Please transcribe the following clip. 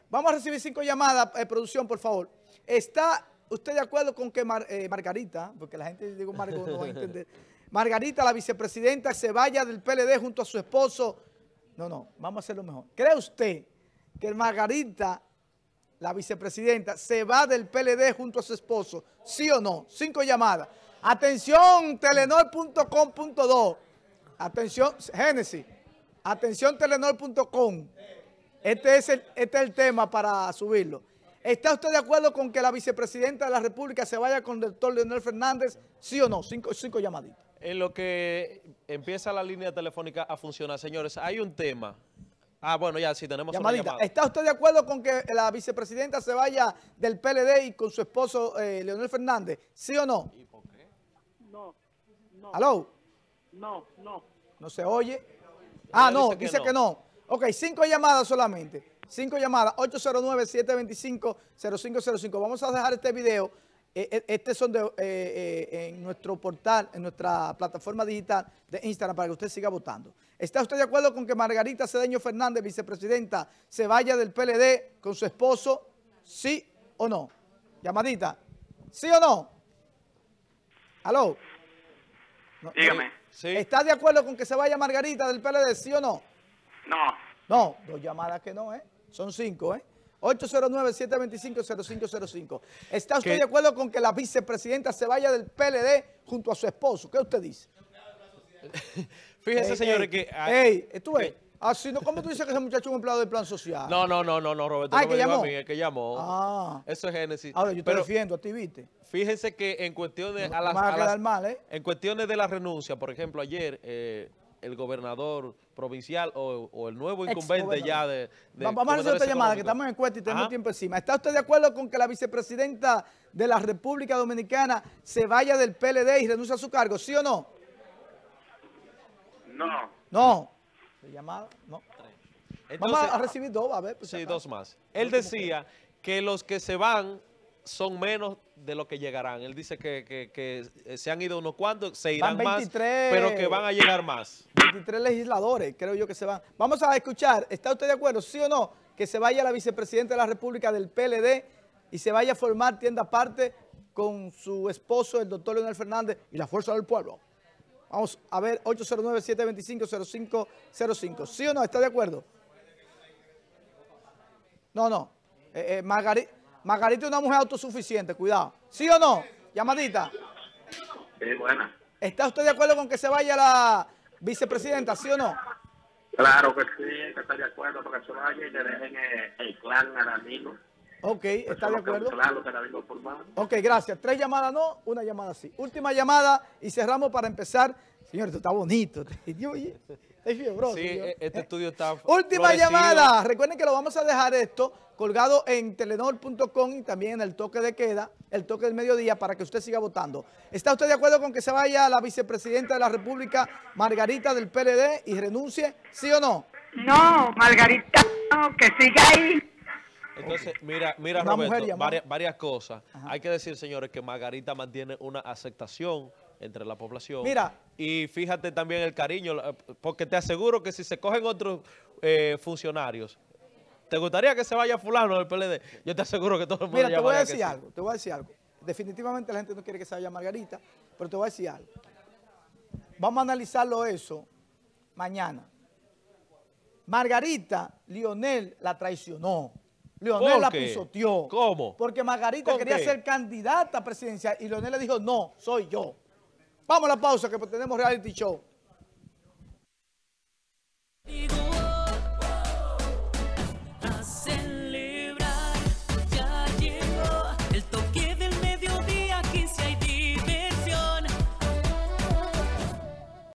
Vamos a recibir 5 llamadas, producción, por favor. ¿Está usted de acuerdo con que Margarita, porque la gente digo Margot no va a entender, Margarita, la vicepresidenta, se vaya del PLD junto a su esposo? No, vamos a hacerlo mejor. ¿Cree usted que Margarita, la vicepresidenta, se va del PLD junto a su esposo? ¿Sí o no? 5 llamadas. Atención, telenor.com.do. Atención, Génesis. Atención, telenor.com. Este es el tema para subirlo. ¿Está usted de acuerdo con que la vicepresidenta de la República se vaya con el doctor Leonel Fernández? ¿Sí o no? 5 llamaditas. En lo que empieza la línea telefónica a funcionar, señores, hay un tema. Bueno, ya sí, tenemos llamadita. una llamada. ¿Está usted de acuerdo con que la vicepresidenta se vaya del PLD y con su esposo Leonel Fernández? ¿Sí o no? ¿Y por qué? No. ¿Aló? No. ¿No se oye? Ella No, dice dice que no. Ok, 5 llamadas solamente. 5 llamadas, 809-725-0505. Vamos a dejar este video. Este son en nuestro portal, en nuestra plataforma digital de Instagram para que usted siga votando. ¿Está usted de acuerdo con que Margarita Cedeño Fernández, vicepresidenta, se vaya del PLD con su esposo? ¿Sí o no? Llamadita. ¿Sí o no? ¿Aló? No, Dígame. Sí. ¿Está de acuerdo con que se vaya Margarita del PLD? ¿Sí o no? No. No, 2 llamadas que no, son 5, 809-725-0505. ¿Está usted de acuerdo con que la vicepresidenta se vaya del PLD junto a su esposo? ¿Qué usted dice? Fíjense, señores, que... ¿tú ves? Así no, ¿cómo tú dices que ese muchacho es un empleado del plan social? No, Roberto, Ah, no que me diga llamó. a mí, el que llamó. Eso es Génesis. Ahora, yo te Pero defiendo a ti, ¿viste? fíjense que en cuestiones... No me vas a quedar mal, En cuestiones de la renuncia, por ejemplo, ayer... el gobernador provincial o el nuevo incumbente ya de vamos a hacer otra llamada, que estamos en encuesta y tenemos tiempo encima. ¿Está usted de acuerdo con que la vicepresidenta de la República Dominicana se vaya del PLD y renuncie a su cargo? ¿Sí o no? No. No. ¿De llamada? No. Entonces, vamos a recibir 2, a ver. Pues, sí, 2 más. Él decía que los que se van son menos de lo que llegarán. Él dice que se han ido unos cuantos, se irán 23, más, pero que van a llegar más. 23 legisladores, creo yo que se van. Vamos a escuchar, ¿está usted de acuerdo, sí o no, que se vaya la vicepresidenta de la República del PLD y se vaya a formar tienda aparte con su esposo, el doctor Leonel Fernández y la Fuerza del Pueblo? Vamos a ver, 809-725-0505. ¿Sí o no, está de acuerdo? No. Margarita es una mujer autosuficiente, cuidado. ¿Sí o no? Llamadita. Sí, buena. ¿Está usted de acuerdo con que se vaya la vicepresidenta, sí o no? Claro que sí, que estoy de acuerdo porque se vaya y le dejen el clan a Danilo. Ok, ¿está de acuerdo? Claro que Danilo formado. Ok, gracias. 3 llamadas no, 1 llamada sí. Última llamada y cerramos para empezar. Señor, esto está bonito. Es fiebroso. Sí, este estudio está Última florecido. llamada. Recuerden que lo vamos a dejar esto colgado en telenor.com y también en el toque de queda, el toque del mediodía, para que usted siga votando. ¿Está usted de acuerdo con que se vaya la vicepresidenta de la República, Margarita del PLD, y renuncie? ¿Sí o no? No, Margarita, no, que siga ahí. Entonces, mira Una Roberto, mujer llamada. varias cosas. Hay que decir, señores, que Margarita mantiene una aceptación entre la población. Mira. Y fíjate también el cariño, porque te aseguro que si se cogen otros funcionarios, ¿te gustaría que se vaya fulano del PLD? Yo te aseguro que todo el mundo Mira, te voy a llamaría decir algo. Definitivamente la gente no quiere que se vaya Margarita, pero te voy a decir algo. Vamos a analizarlo eso mañana. Margarita, Leonel la traicionó. Leonel ¿Por la qué? pisoteó. ¿Cómo? Porque Margarita ¿Con quería qué? ser candidata presidencial y Leonel le dijo, no, soy yo. Vamos a la pausa que tenemos reality show.